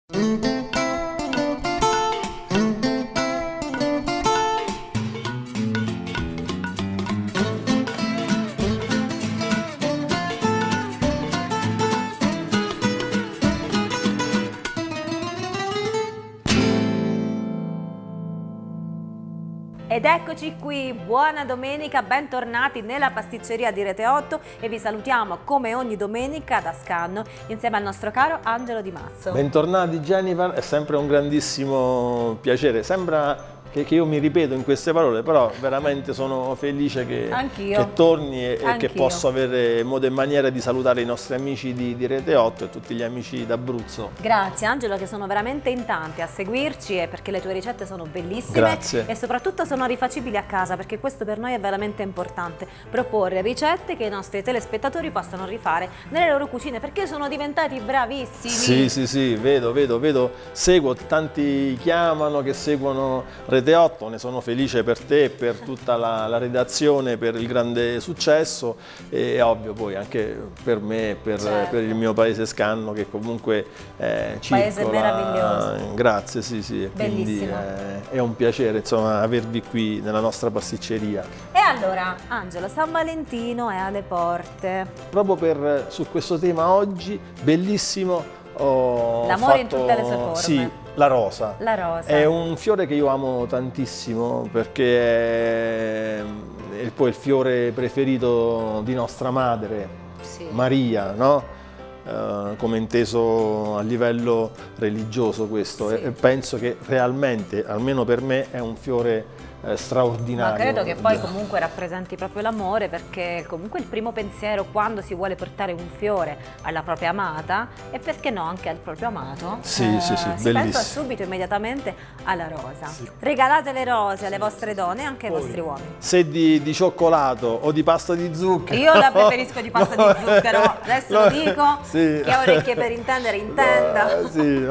Ed eccoci qui, buona domenica, bentornati nella pasticceria di Rete 8 e vi salutiamo come ogni domenica da Scanno insieme al nostro caro Angelo Di Mazzo. Bentornati Jennifer, è sempre un grandissimo piacere, sembra che io mi ripeto in queste parole, però veramente sono felice che torni e che posso avere modo e maniera di salutare i nostri amici di Rete 8 e tutti gli amici d'Abruzzo. Grazie Angelo, che sono veramente in tanti a seguirci e perché le tue ricette sono bellissime. Grazie. E soprattutto sono rifacibili a casa, perché questo per noi è veramente importante, proporre ricette che i nostri telespettatori possano rifare nelle loro cucine, perché sono diventati bravissimi. Sì, vedo, seguo, tanti chiamano che seguono Rete 8, ne sono felice per te e per tutta la redazione, per il grande successo e ovvio poi anche per me, per il mio paese Scanno, che comunque circola. Paese meraviglioso. Grazie, sì. Bellissimo. Quindi è un piacere insomma avervi qui nella nostra pasticceria. E allora Angelo, San Valentino è alle porte. Proprio su questo tema oggi, bellissimo. L'amore in tutte le sue forme. Sì, la rosa. La rosa. È un fiore che io amo tantissimo perché è poi il fiore preferito di nostra madre, Maria, no? Come inteso a livello religioso questo, e penso che realmente, almeno per me, è un fiore straordinario. Ma credo che poi comunque rappresenti proprio l'amore, perché comunque il primo pensiero quando si vuole portare un fiore alla propria amata, e perché no anche al proprio amato, si bellissimo. Pensa subito immediatamente alla rosa. Regalate le rose alle vostre donne e anche ai vostri uomini. Se di cioccolato o di pasta di zucchero, io la preferisco di pasta di zucchero, adesso lo dico, chi ha orecchie per intendere intenda.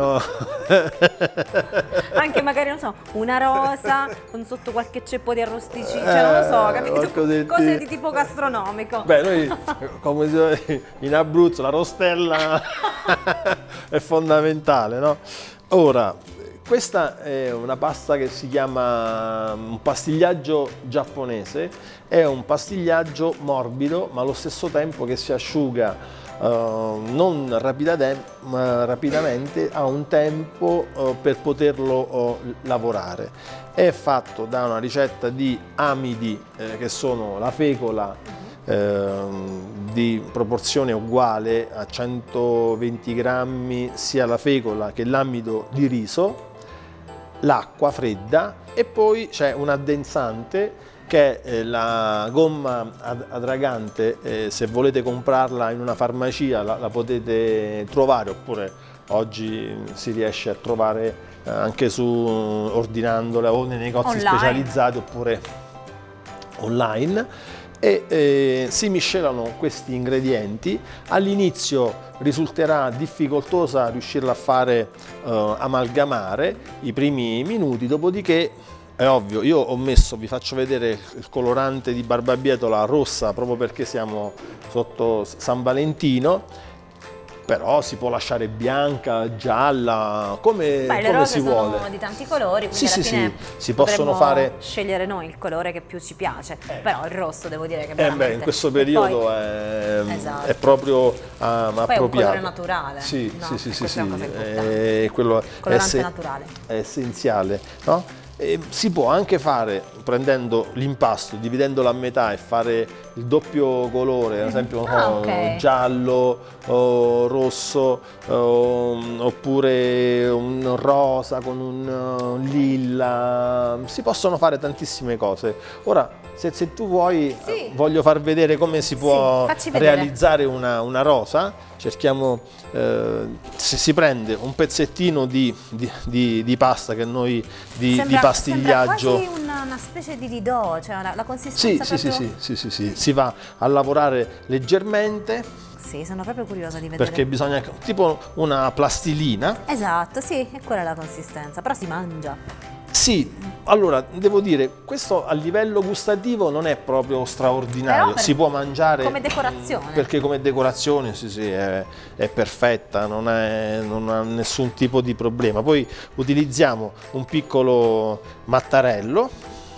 Anche magari non so, una rosa con sotto qualche ceppo di arrosticino, cioè non lo so, capito? Cose di tipo gastronomico. Beh, noi come in Abruzzo la rostella è fondamentale, no? Ora, questa è una pasta che si chiama un pastigliaggio giapponese, è un pastigliaggio morbido ma allo stesso tempo che si asciuga non rapidamente, ha un tempo per poterlo lavorare. È fatto da una ricetta di amidi che sono la fecola di proporzione uguale a 120 grammi sia la fecola che l'amido di riso, l'acqua fredda e poi c'è un addensante che è la gomma adragante. Se volete comprarla in una farmacia la potete trovare, oppure oggi si riesce a trovare anche ordinandola o nei negozi specializzati oppure online. Si miscelano questi ingredienti. All'inizio risulterà difficoltosa riuscirla a fare amalgamare i primi minuti, dopodiché è ovvio, io vi faccio vedere il colorante di barbabietola rossa proprio perché siamo sotto San Valentino, però si può lasciare bianca, gialla, come si vuole. Le rose sono di tanti colori, quindi alla fine si possono fare scegliere noi il colore che più ci piace, però il rosso devo dire che veramente in questo periodo è proprio appropriato. Poi è un colore naturale. Sì. Questa è una cosa importante. Quello colorante naturale. È essenziale, no? Si può anche fare prendendo l'impasto, dividendolo a metà e fare il doppio colore, ad esempio giallo, rosso, oppure un rosa con un lilla. Si possono fare tantissime cose. Ora, se tu vuoi, voglio far vedere come si può realizzare una rosa. Cerchiamo, se si prende un pezzettino di pasta che noi di pastigliaggio. Sembra quasi una specie di didò, cioè la consistenza sì, si va a lavorare leggermente. Sì, sono proprio curiosa di vedere. Perché bisogna, tipo una plastilina. Esatto, sì, è quella la consistenza, però si mangia. Sì, allora devo dire, questo a livello gustativo non è proprio straordinario, si può mangiare come decorazione. Perché come decorazione sì, è perfetta, non ha nessun tipo di problema. Poi utilizziamo un piccolo mattarello,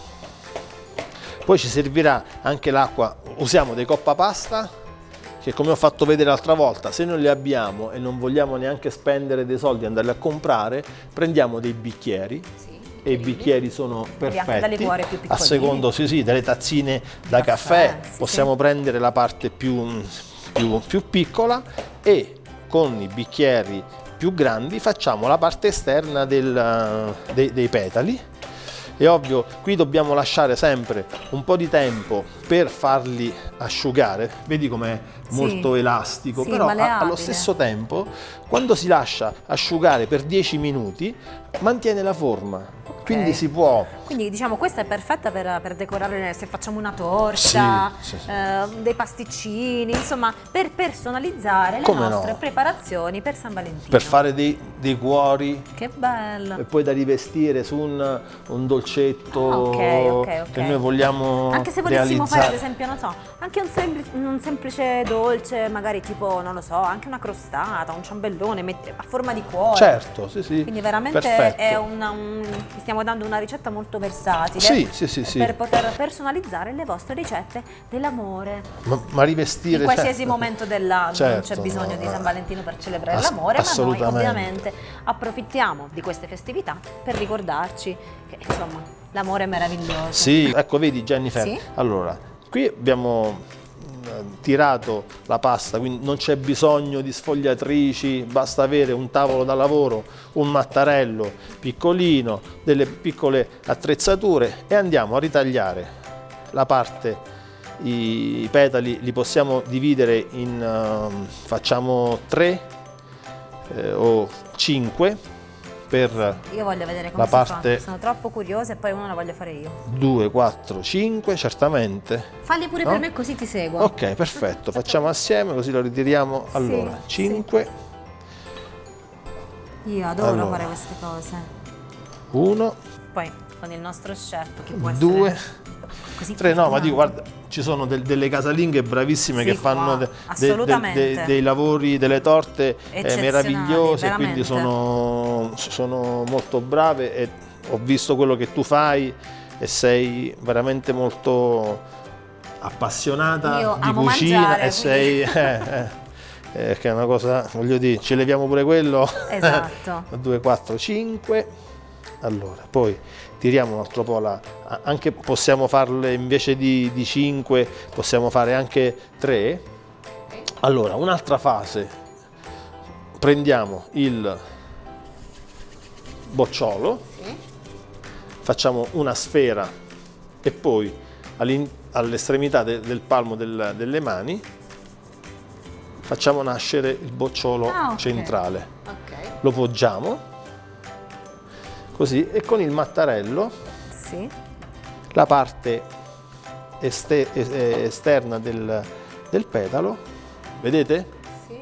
poi ci servirà anche l'acqua, usiamo dei coppa pasta, che come ho fatto vedere l'altra volta, se non li abbiamo e non vogliamo neanche spendere dei soldi e andarli a comprare, prendiamo dei bicchieri. Sì, e i bicchieri sono perfetti, a secondo delle tazzine da caffè, possiamo prendere la parte più piccola e con i bicchieri più grandi facciamo la parte esterna dei petali. È ovvio, qui dobbiamo lasciare sempre un po' di tempo per farli asciugare, vedi com'è molto elastico, però allo stesso tempo quando si lascia asciugare per 10 minuti mantiene la forma. Quindi si può... Quindi diciamo questa è perfetta per decorare, se facciamo una torta, dei pasticcini, insomma per personalizzare le nostre preparazioni per San Valentino. Per fare dei cuori. Che bello! E poi da rivestire su un dolcetto che noi vogliamo anche se volessimo fare ad esempio, non so, anche un semplice dolce, magari tipo, non lo so, anche una crostata, un ciambellone a forma di cuore. Certo, sì. Quindi veramente è stiamo dando una ricetta molto versatile per poter personalizzare le vostre ricette dell'amore. Ma rivestire in qualsiasi momento dell'anno, non c'è bisogno di San Valentino per celebrare l'amore, ma noi ovviamente approfittiamo di queste festività per ricordarci che insomma l'amore è meraviglioso. Sì, ecco vedi Jennifer, allora qui abbiamo tirato la pasta, quindi non c'è bisogno di sfogliatrici, basta avere un tavolo da lavoro, un mattarello piccolino, delle piccole attrezzature e andiamo a ritagliare la parte, i petali li possiamo dividere in facciamo 3 o 5 per io voglio vedere come la parte, sono troppo curiosa e poi uno la voglio fare io. 2, 4, 5 certamente. Fagli pure per me così ti seguo. Ok, perfetto, facciamo assieme così lo ritiriamo. Allora, 5. Io adoro fare queste cose. 1. Poi con il nostro chef che può 2. Così 3, no, ma dico, guarda, ci sono delle casalinghe bravissime che fanno dei lavori, delle torte meravigliose, quindi sono molto brave e ho visto quello che tu fai e sei veramente molto appassionata di cucina mangiare, e sei... che è una cosa, voglio dire, ci leviamo pure quello. Esatto. 2, 4, 5. Allora, poi tiriamo un altro po' anche possiamo farle invece di 5, possiamo fare anche 3. Allora, un'altra fase, prendiamo il bocciolo, facciamo una sfera e poi all'estremità del palmo delle mani facciamo nascere il bocciolo centrale. Lo poggiamo così e con il mattarello la parte esterna del petalo, vedete? Sì.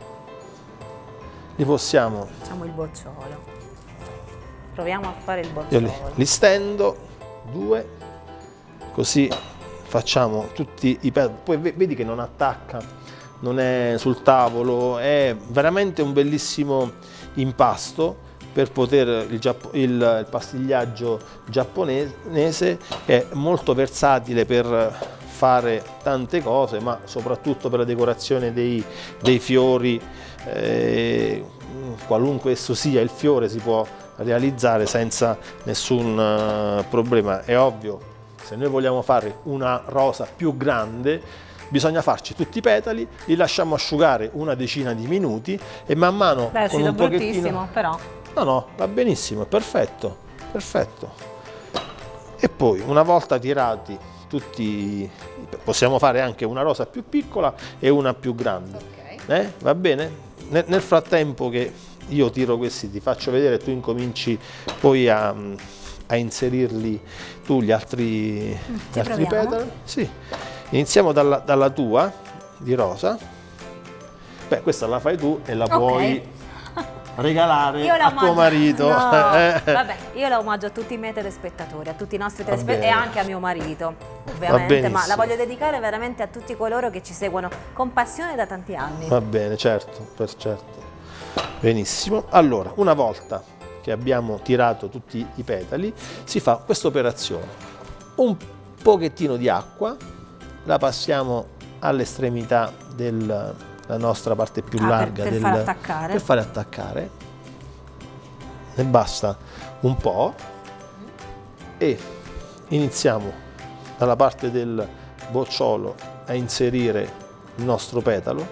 Li possiamo... Facciamo il bocciolo. Proviamo a fare il Io bocciolo. li stendo, 2, così facciamo tutti i petali. Poi vedi che non attacca, non è sul tavolo, è veramente un bellissimo impasto per poter il pastigliaggio giapponese, che è molto versatile per fare tante cose, ma soprattutto per la decorazione dei fiori, qualunque esso sia il fiore si può realizzare senza nessun problema. È ovvio, se noi vogliamo fare una rosa più grande bisogna farci tutti i petali, li lasciamo asciugare una decina di minuti e man mano con un pochettino... però. No, va benissimo, è perfetto, perfetto. E poi una volta tirati tutti, possiamo fare anche una rosa più piccola e una più grande. Va bene? Nel frattempo che io tiro questi, ti faccio vedere, tu incominci poi a inserirli tu gli altri petali. Sì. Iniziamo dalla tua di rosa. Beh, questa la fai tu e la puoi regalare a tuo marito. No, vabbè, io la omaggio a tutti i miei telespettatori, a tutti i nostri telespettatori e anche a mio marito, ovviamente, ma la voglio dedicare veramente a tutti coloro che ci seguono con passione da tanti anni. Va bene, certo, certo. Benissimo. Allora, una volta che abbiamo tirato tutti i petali, si fa questa operazione. Un pochettino di acqua, la passiamo all'estremità della nostra parte più larga per fare attaccare. Ne basta un po' e iniziamo dalla parte del bocciolo a inserire il nostro petalo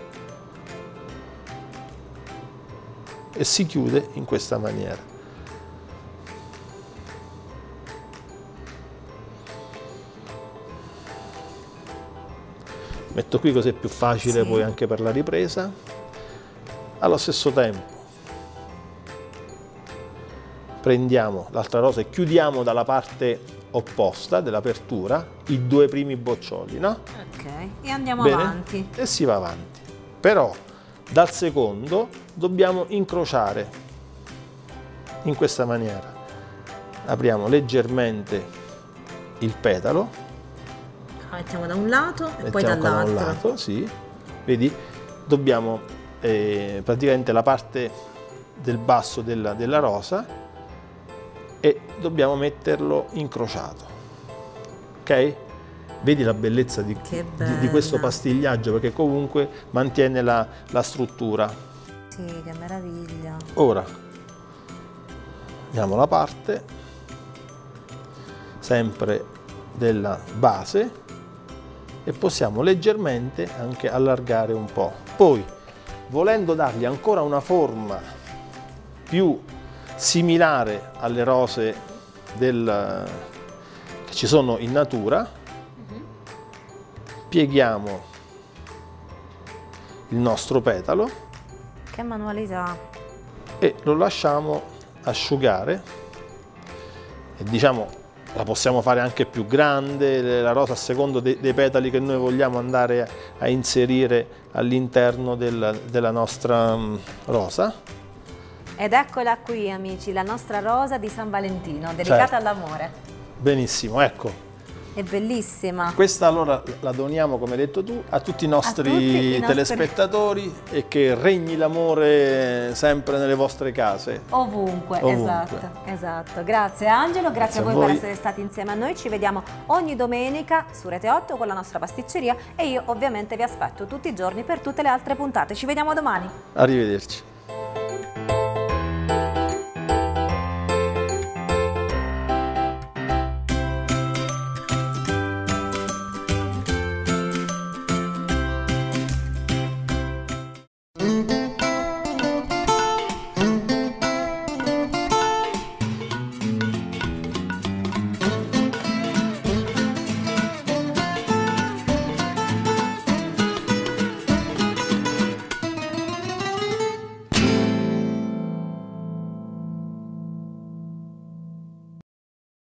e si chiude in questa maniera. Metto qui così è più facile poi anche per la ripresa. Allo stesso tempo prendiamo l'altra rosa e chiudiamo dalla parte opposta dell'apertura i due primi boccioli, no? Ok, e andiamo avanti. E si va avanti. Però dal secondo dobbiamo incrociare in questa maniera. Apriamo leggermente il petalo. Mettiamo da un lato e poi dall'altro. Da un lato, sì. Vedi? Dobbiamo praticamente la parte del basso della rosa e dobbiamo metterlo incrociato. Ok? Vedi la bellezza di questo pastigliaggio, perché comunque mantiene la struttura. Sì, che meraviglia. Ora andiamo alla parte sempre della base e possiamo leggermente anche allargare un po'. Poi, volendo dargli ancora una forma più similare alle rose che ci sono in natura, pieghiamo il nostro petalo. Che manualità! E lo lasciamo asciugare e diciamo la possiamo fare anche più grande, la rosa a secondo dei petali che noi vogliamo andare a inserire all'interno della nostra rosa. Ed eccola qui, amici, la nostra rosa di San Valentino, dedicata all'amore. Benissimo, ecco. È bellissima. Questa allora la doniamo, come hai detto tu, a tutti i nostri telespettatori e che regni l'amore sempre nelle vostre case. Ovunque. Esatto. Grazie Angelo, grazie a voi per essere stati insieme a noi. Ci vediamo ogni domenica su Rete 8 con la nostra pasticceria e io ovviamente vi aspetto tutti i giorni per tutte le altre puntate. Ci vediamo domani. Arrivederci.